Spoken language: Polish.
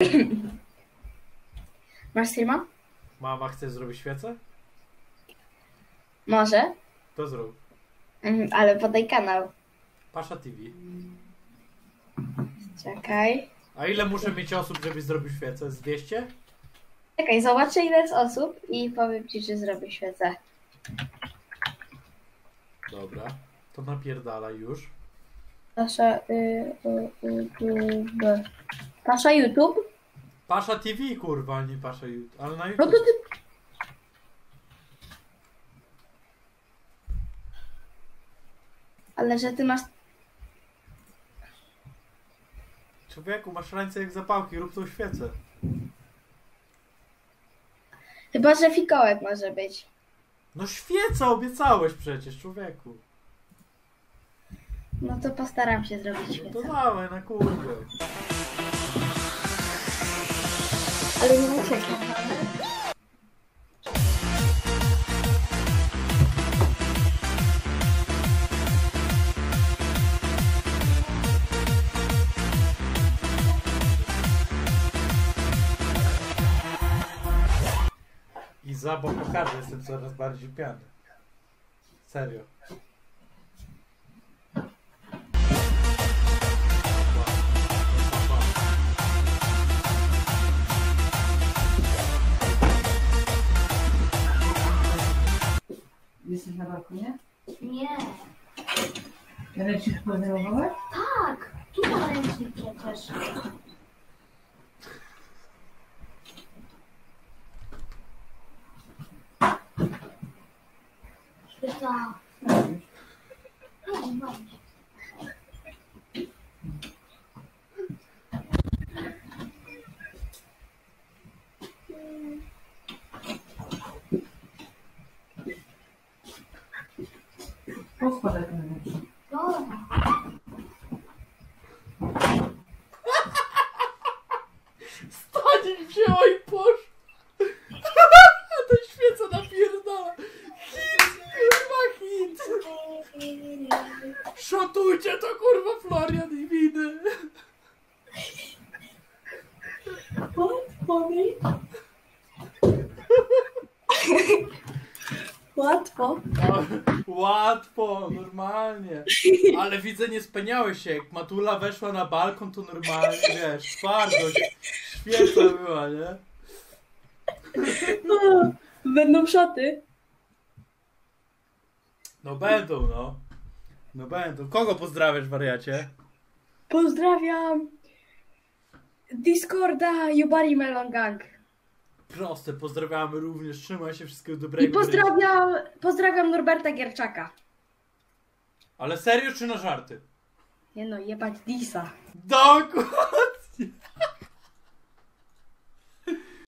Masz streama? Mama chce zrobić świecę? Może. To zrób. Ale podaj kanał. Pasza TV. Czekaj. A ile muszę mieć osób, żeby zrobić świecę? Z 200? Czekaj, zobaczę ile jest osób i powiem ci, czy zrobię świecę. Dobra. To napierdala już. Pasza YouTube. Pasza YouTube? Pasza TV, kurwa, nie Pasza YouTube. Ale na No YouTube. to ty... Ale że ty masz... Człowieku, masz ręce jak zapałki, rób tą świecę. Chyba, że fikołek może być. No świeca obiecałeś przecież, człowieku. No to postaram się zrobić No świecę. to dawaj na kurde. Ale nie uciekam. Iza, bo pokażę, jestem coraz bardziej piany. Serio. Jesteś na balkonie? Nie. Ręcznik pozerowałeś? Tak, tu ma ręcznik przecież. Świetla. Poskładaj ten ręcznik. Dobra. Stanie wzięła i poszła. To świeca napierdala. Hit, kurwa hit. Szotujcie to kurwa Florian i winy. Łatwo. Łatwo, normalnie. Ale widzę, nie speniałeś się. Jak Matula weszła na balkon, to normalnie, wiesz, twardość. Świeca była, nie? No, będą szoty. No będą, no. No będą. Kogo pozdrawiasz, wariacie? Pozdrawiam Discorda Yubari Melon Gang. Proste, pozdrawiamy również. Trzymaj się, wszystkiego I dobrego. pozdrawiam Norberta Gierczaka. Ale serio czy na żarty? Nie no, jebać Disa. Dokładnie.